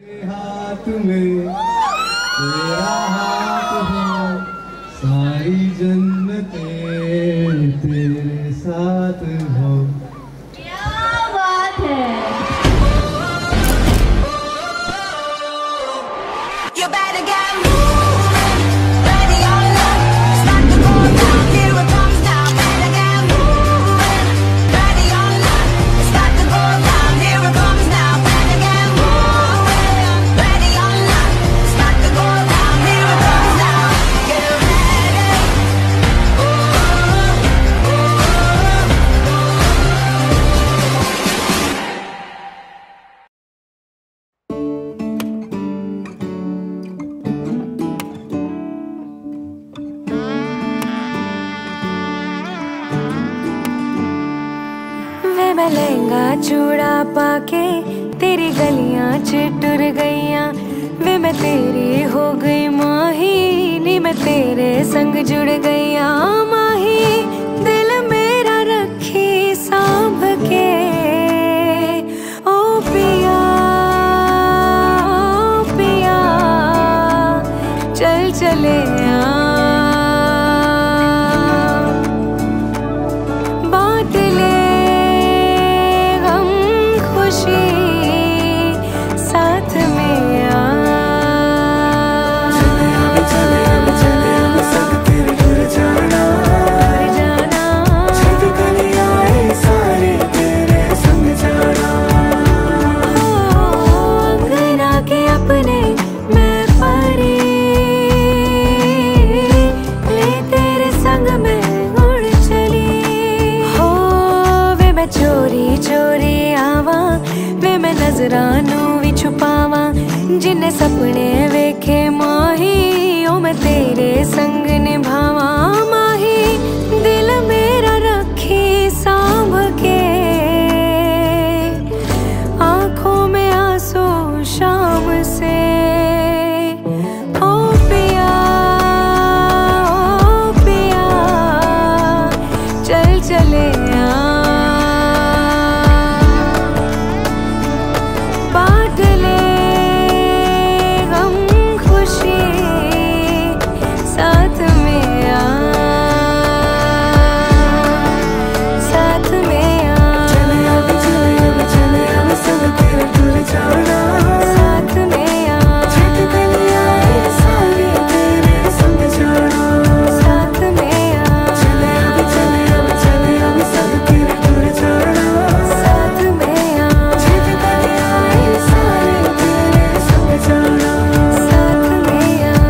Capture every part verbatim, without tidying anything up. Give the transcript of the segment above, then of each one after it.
हाथ में तेरा हाथ हो, सारी जन्नतें तेरे साथ हो। क्या बात है। You better get moving, ready or not, start to go down, here it comes now. Better get moving, ready or not, start to go down, here it comes now. Better get moving, ready or not, start to go down, here it comes now. Get ready, ooh, ooh, वे मैं लहंगा चूड़ा पाके तेरी गलियां चिटुर गईयां, वे मैं तेरी हो गई माही, नी मैं तेरे संग जुड़ गईयां माही। दिल मेरा रखी सांभ के ओ पिया, ओ पिया, चल चले आ बात ले साथ में आ। चले अब चले अब सब तेरे घर जाना, जाना छत कलियां आए सारे तेरे संग जाना। अंगना के अपने मैं परी, ले तेरे संग मैं उड़ चली हो। वे मैं चोरी चोरी आवा, वे मैं नजरानू भी छुपावा, जिन्ने सपने वेखे माही, ओ मैं तेरे संग निभावा माही। दिल मेरा रखी सांभ के, आंखों में आंसू शाम से ओ पिया, ओ पिया, चल चले आ बांट ले गम खुशी साथ में आ, साथ में आ। चले अब चले अब चले अब सब तेरे घर जाना, साथ में आ। छत कलियां आए सारे तेरे संग जाना, साथ में आ। चले अब चले अब चले अब सब तेरे घर जाना, साथ में आ। छत कलियां आए सारे तेरे संग जाना, साथ में आ।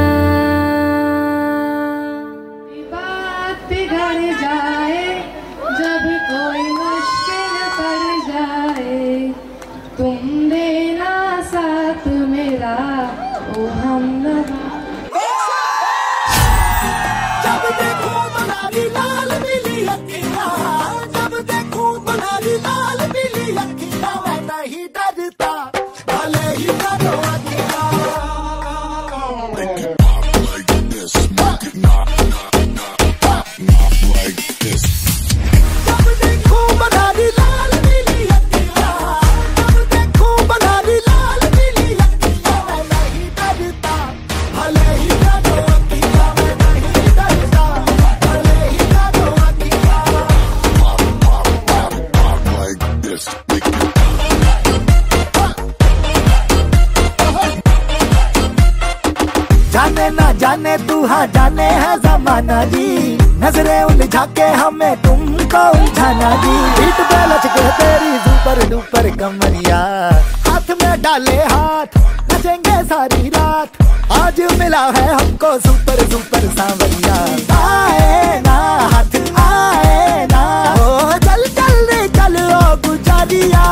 बात बिगड़ जाए जब कोई मुश्किल पड़ जाए, तुम देना साथ मेरा ओ हमनवा। जब देखूं तुम्हारी लाल पीली अखियां, जब देखूं तुम्हारी लाल पीली अखियां, मैं नहीं डरता भले ही करो अखियां। जब देखूं तुम्हारी लाल पीली अखियां, जब देखूं तुम्हारी लाल पीली अखियां, मैं नहीं डरता भले ही करो अखियां, मैं नहीं डरता भले ही करो अखियां। जाने ना जाने तू हाँ जाने है जमाना जी, नजरें उलझा के हमें तुमको उलझाना जी। पीठ पे लचके तेरी सुपर डुपर कमरिया, हाथ में डाले हाथ नचेंगे सारी रात, आज मिला है हमको सुपर सुपर सांवरिया। आए ना हाथ आए ना, ओ चल चल रे चल ओ गुजारिया।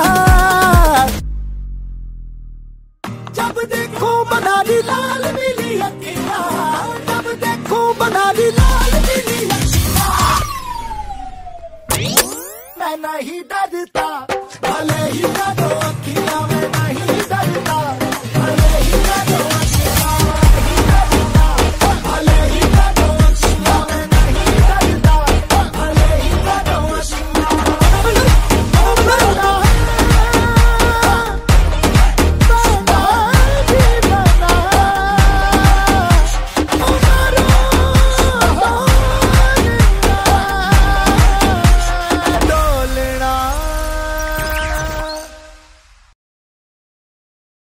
जब देखूं बनारी लाल पीली अखियां, जब देखूं बनारी लाल पीली अखियां, मैं नहीं